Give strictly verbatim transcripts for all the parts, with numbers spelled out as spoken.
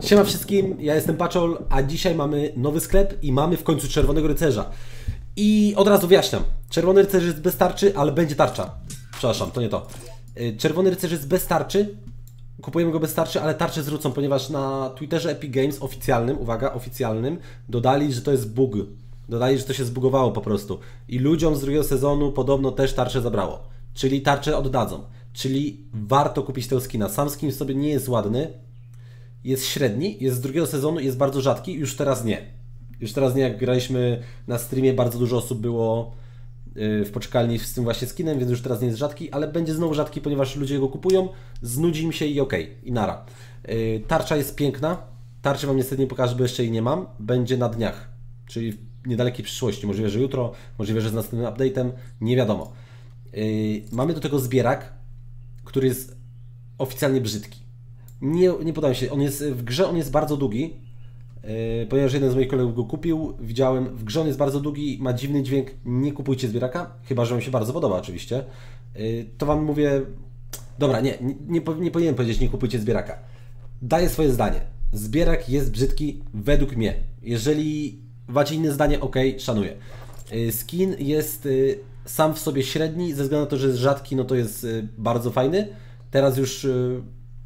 Siema wszystkim, ja jestem Paczol, a dzisiaj mamy nowy sklep i mamy w końcu Czerwonego Rycerza. I od razu wyjaśniam, Czerwony Rycerz jest bez tarczy, ale będzie tarcza. Przepraszam, to nie to. Czerwony Rycerz jest bez tarczy, kupujemy go bez tarczy, ale tarcze zwrócą, ponieważ na Twitterze Epic Games oficjalnym, uwaga, oficjalnym, dodali, że to jest bug. Dodali, że to się zbugowało po prostu. I ludziom z drugiego sezonu podobno też tarczę zabrało. Czyli tarczę oddadzą. Czyli warto kupić tego skina. Sam skin w sobie nie jest ładny. Jest średni, jest z drugiego sezonu, jest bardzo rzadki, już teraz nie. Już teraz nie, jak graliśmy na streamie, bardzo dużo osób było w poczekalni z tym właśnie skinem, więc już teraz nie jest rzadki, ale będzie znowu rzadki, ponieważ ludzie go kupują, znudzi mi się i okej, okay, i nara. Tarcza jest piękna, tarczy wam niestety nie pokażę, bo jeszcze jej nie mam, będzie na dniach, czyli w niedalekiej przyszłości, możliwe, że jutro, możliwe, że z następnym update'em, nie wiadomo. Mamy do tego zbierak, który jest oficjalnie brzydki. Nie, nie podoba mi się. On jest, w grze on jest bardzo długi, yy, ponieważ jeden z moich kolegów go kupił, widziałem, w grze on jest bardzo długi, ma dziwny dźwięk, nie kupujcie zbieraka, chyba że wam się bardzo podoba oczywiście. Yy, to wam mówię, dobra, nie, nie, nie, nie powinienem powiedzieć nie kupujcie zbieraka. Daję swoje zdanie. Zbierak jest brzydki według mnie. Jeżeli macie inne zdanie, ok, szanuję. Yy, skin jest yy, sam w sobie średni, ze względu na to, że jest rzadki, no to jest yy, bardzo fajny. Teraz już... Yy,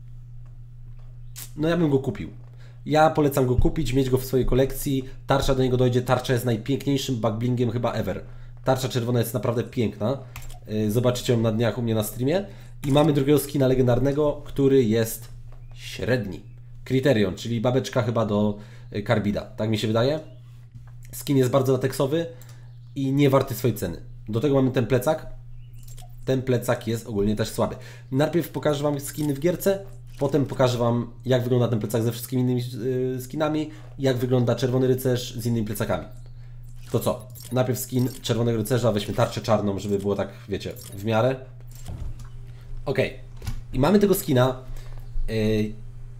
No ja bym go kupił. Ja polecam go kupić, mieć go w swojej kolekcji. Tarcza do niego dojdzie. Tarcza jest najpiękniejszym bugblingiem chyba ever. Tarcza czerwona jest naprawdę piękna. Zobaczycie ją na dniach u mnie na streamie. I mamy drugiego skina legendarnego, który jest średni. Criterion, czyli babeczka chyba do Carbida. Tak mi się wydaje. Skin jest bardzo lateksowy i nie warty swojej ceny. Do tego mamy ten plecak. Ten plecak jest ogólnie też słaby. Najpierw pokażę wam skiny w gierce. Potem pokażę wam, jak wygląda ten plecak ze wszystkimi innymi yy, skinami, jak wygląda Czerwony Rycerz z innymi plecakami. To co? Najpierw skin Czerwonego Rycerza, weźmy tarczę czarną, żeby było tak, wiecie, w miarę. Ok. I mamy tego skina. Yy,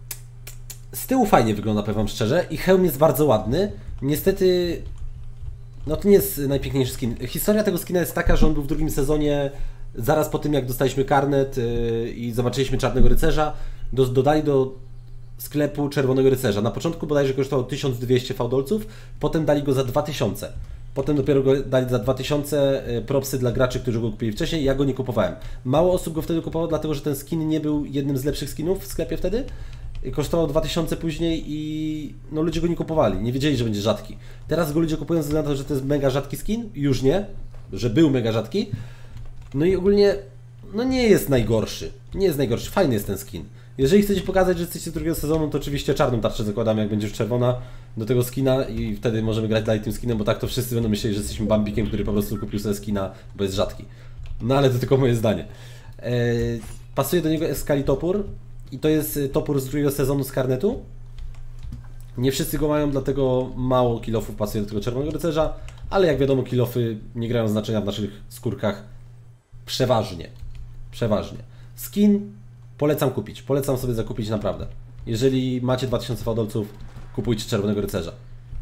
z tyłu fajnie wygląda, powiem wam szczerze, i hełm jest bardzo ładny. Niestety, no to nie jest najpiękniejszy skin. Historia tego skina jest taka, że on był w drugim sezonie, zaraz po tym jak dostaliśmy karnet yy, i zobaczyliśmy Czarnego Rycerza, do, dodali do sklepu Czerwonego Rycerza. Na początku bodajże kosztował tysiąc dwieście fałdolców, potem dali go za dwa tysiące. Potem dopiero go dali za dwa tysiące, yy, propsy dla graczy, którzy go kupili wcześniej, ja go nie kupowałem. Mało osób go wtedy kupowało, dlatego że ten skin nie był jednym z lepszych skinów w sklepie wtedy. Kosztował dwa tysiące później i no, ludzie go nie kupowali, nie wiedzieli, że będzie rzadki. Teraz go ludzie kupują ze względu na to, że to jest mega rzadki skin, już nie, że był mega rzadki. No i ogólnie, no nie jest najgorszy, nie jest najgorszy, fajny jest ten skin. Jeżeli chcecie pokazać, że jesteście z drugiego sezonu, to oczywiście czarną tarczę zakładamy, jak będzie już czerwona, do tego skina i wtedy możemy grać dalej tym skinem, bo tak to wszyscy będą myśleli, że jesteśmy Bambikiem, który po prostu kupił sobie skina, bo jest rzadki. No ale to tylko moje zdanie. Eee, pasuje do niego Excalitopur i to jest topór z drugiego sezonu z karnetu. Nie wszyscy go mają, dlatego mało kilofów pasuje do tego Czerwonego Rycerza, ale jak wiadomo, kilofy nie grają znaczenia w naszych skórkach. Przeważnie. Przeważnie. Skin polecam kupić. Polecam sobie zakupić naprawdę. Jeżeli macie dwa tysiące fałdolców, kupujcie Czerwonego Rycerza.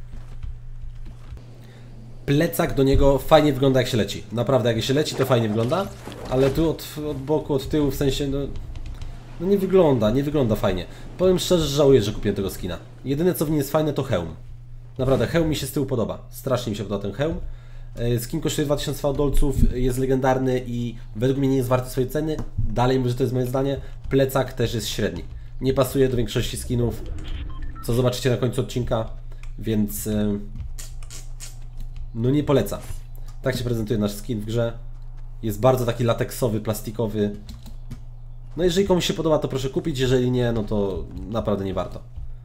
Plecak do niego fajnie wygląda, jak się leci. Naprawdę, jak się leci, to fajnie wygląda, ale tu od, od boku, od tyłu, w sensie, no, no nie wygląda, nie wygląda fajnie. Powiem szczerze, że żałuję, że kupiłem tego skina. Jedyne, co w nim jest fajne, to hełm. Naprawdę, hełm mi się z tyłu podoba. Strasznie mi się podoba ten hełm. Skin kosztuje dwa tysiące fałdolców, jest legendarny i według mnie nie jest warty swojej ceny. Dalej mówię, że to jest moje zdanie. Plecak też jest średni. Nie pasuje do większości skinów, co zobaczycie na końcu odcinka, więc no nie polecam. Tak się prezentuje nasz skin w grze. Jest bardzo taki lateksowy, plastikowy. No jeżeli komuś się podoba, to proszę kupić, jeżeli nie, no to naprawdę nie warto.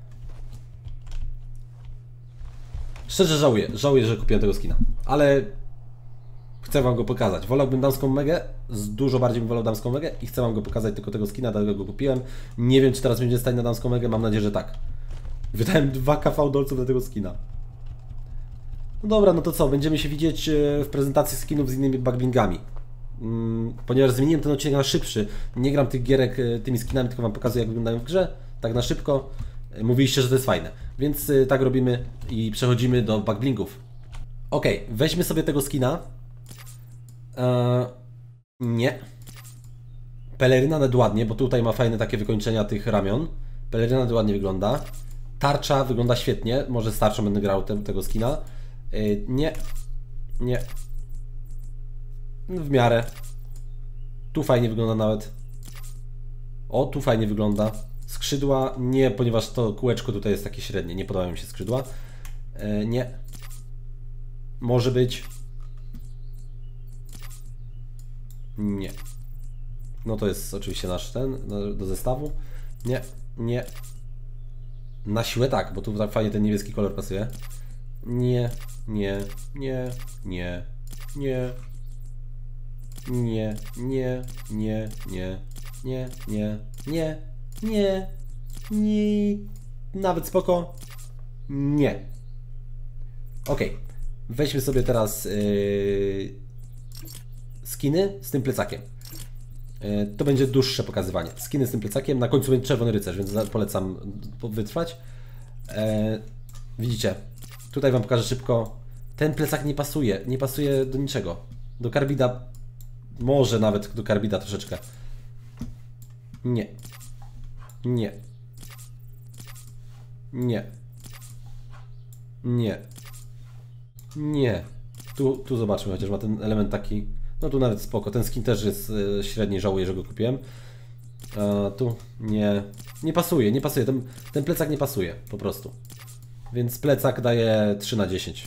Szczerze żałuję, żałuję, że kupiłem tego skina, ale chcę wam go pokazać. Wolałbym damską megę, dużo bardziej bym wolał damską megę i chcę wam go pokazać tylko tego skina, dlatego go kupiłem. Nie wiem, czy teraz będzie stać na damską megę, mam nadzieję, że tak. Wydałem dwa ka fałdolców do tego skina. No dobra, no to co, będziemy się widzieć w prezentacji skinów z innymi bugblingami. Ponieważ zmieniłem ten odcinek na szybszy, nie gram tych gierek tymi skinami, tylko wam pokazuję, jak wyglądają w grze, tak na szybko. Mówiliście, że to jest fajne, więc tak robimy i przechodzimy do bugblingów. Ok, weźmy sobie tego skina. Eee, nie. Peleryna nawet ładnie, bo tutaj ma fajne takie wykończenia tych ramion. Peleryna ładnie wygląda. Tarcza wygląda świetnie, może z tarczą będę grał te, tego skina. Yy, nie, nie. W miarę. Tu fajnie wygląda nawet. O, tu fajnie wygląda. Skrzydła nie, ponieważ to kółeczko tutaj jest takie średnie, nie podobają mi się skrzydła. Yy, nie. Może być. Nie. No to jest oczywiście nasz ten, do zestawu. Nie, nie. Na siłę tak, bo tu tak fajnie ten niebieski kolor pasuje. Nie, nie, nie, nie, nie. Nie, nie, nie, nie, nie, nie, nie, nie, nie. Nawet spoko. Nie. Ok. Weźmy sobie teraz yy, skiny z tym plecakiem. Yy, to będzie dłuższe pokazywanie. Skiny z tym plecakiem. Na końcu będzie czerwony rycerz, więc polecam wytrwać. Yy, widzicie? Tutaj wam pokażę szybko. Ten plecak nie pasuje. Nie pasuje do niczego. Do karbida. Może nawet do karbida troszeczkę. Nie. Nie. Nie. Nie. Nie. Tu, tu zobaczmy, chociaż ma ten element taki. No tu nawet spoko. Ten skin też jest y, średni, żałuję, że go kupiłem. A tu nie. Nie pasuje, nie pasuje. Ten, ten plecak nie pasuje, po prostu. Więc plecak daje trzy na dziesięć.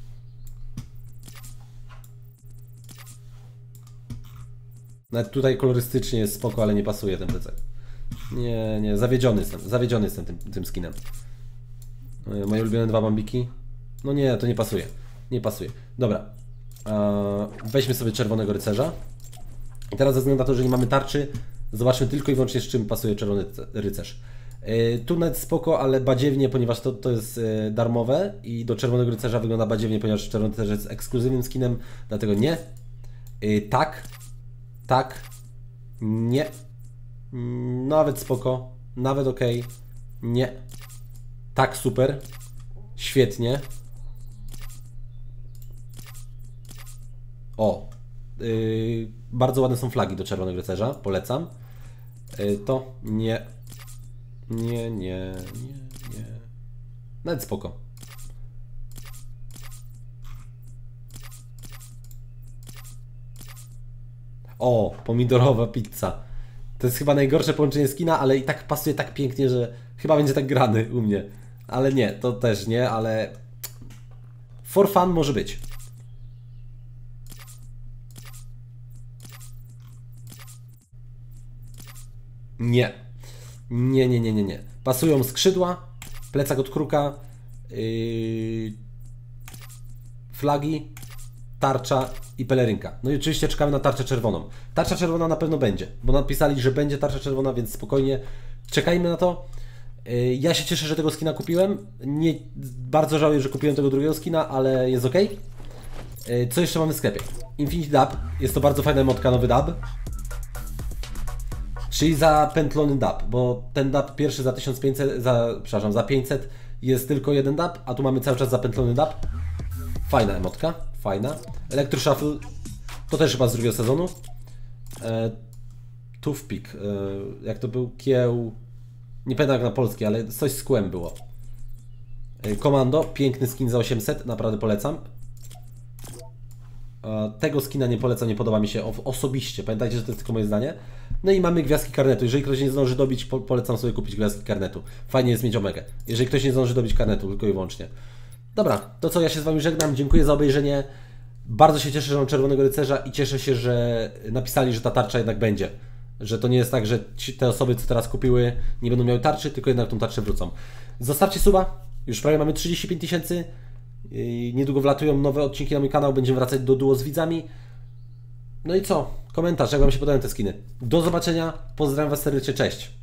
Nawet tutaj kolorystycznie jest spoko, ale nie pasuje ten plecak. Nie, nie, zawiedziony jestem. Zawiedziony jestem tym, tym skinem. Moje ulubione dwa bambiki. No nie, to nie pasuje. Nie pasuje. Dobra. Weźmy sobie czerwonego rycerza. I teraz ze względu na to, że nie mamy tarczy, zobaczmy tylko i wyłącznie, z czym pasuje czerwony rycerz. Tu nawet spoko, ale badziewnie, ponieważ to, to jest darmowe i do czerwonego rycerza wygląda badziewnie, ponieważ czerwony rycerz jest ekskluzywnym skinem, dlatego nie. Tak. Tak. Nie. Nawet spoko. Nawet ok. Nie. Tak, super. Świetnie. O. Yy, bardzo ładne są flagi do czerwonego rycerza. Polecam. Yy, to nie. Nie, nie, nie, nie. Nawet spoko. O, pomidorowa pizza. To jest chyba najgorsze połączenie skina, ale i tak pasuje tak pięknie, że chyba będzie tak grany u mnie. Ale nie, to też nie, ale for fun może być. Nie. Nie, nie, nie, nie, nie. Pasują skrzydła, plecak od kruka, yy, flagi, tarcza i pelerynka. No i oczywiście czekamy na tarczę czerwoną. Tarcza czerwona na pewno będzie, bo napisali, że będzie tarcza czerwona, więc spokojnie czekajmy na to. Yy, ja się cieszę, że tego skina kupiłem. Nie, bardzo żałuję, że kupiłem tego drugiego skina, ale jest ok. Yy, co jeszcze mamy w sklepie? Infinity Dub. Jest to bardzo fajna emotka, nowy dub. Czyli zapętlony dub, bo ten dub pierwszy za tysiąc pięćset, za, przepraszam, za pięćset jest tylko jeden dub, a tu mamy cały czas zapętlony dub. Fajna emotka, fajna. Electro Shuffle to też chyba z drugiego sezonu. E, Toothpick, e, jak to był? Kieł... Nie pamiętam jak na polski, ale coś z kłem było. E, Komando, piękny skin za osiemset, naprawdę polecam. E, tego skina nie polecam, nie podoba mi się osobiście, pamiętajcie, że to jest tylko moje zdanie. No i mamy gwiazdki karnetu. Jeżeli ktoś nie zdąży dobić, po polecam sobie kupić gwiazdki karnetu. Fajnie jest mieć omegę. Jeżeli ktoś nie zdąży dobić karnetu, tylko i wyłącznie. Dobra, to co, ja się z Wami żegnam. Dziękuję za obejrzenie. Bardzo się cieszę, że mam czerwonego rycerza i cieszę się, że napisali, że ta tarcza jednak będzie. Że to nie jest tak, że ci, te osoby, co teraz kupiły, nie będą miały tarczy, tylko jednak tą tarczę wrócą. Zostawcie suba. Już prawie mamy trzydzieści pięć tysięcy. Niedługo wlatują nowe odcinki na mój kanał. Będziemy wracać do duo z widzami. No i co? Komentarz, jak Wam się podobają te skiny. Do zobaczenia. Pozdrawiam Was serdecznie. Cześć.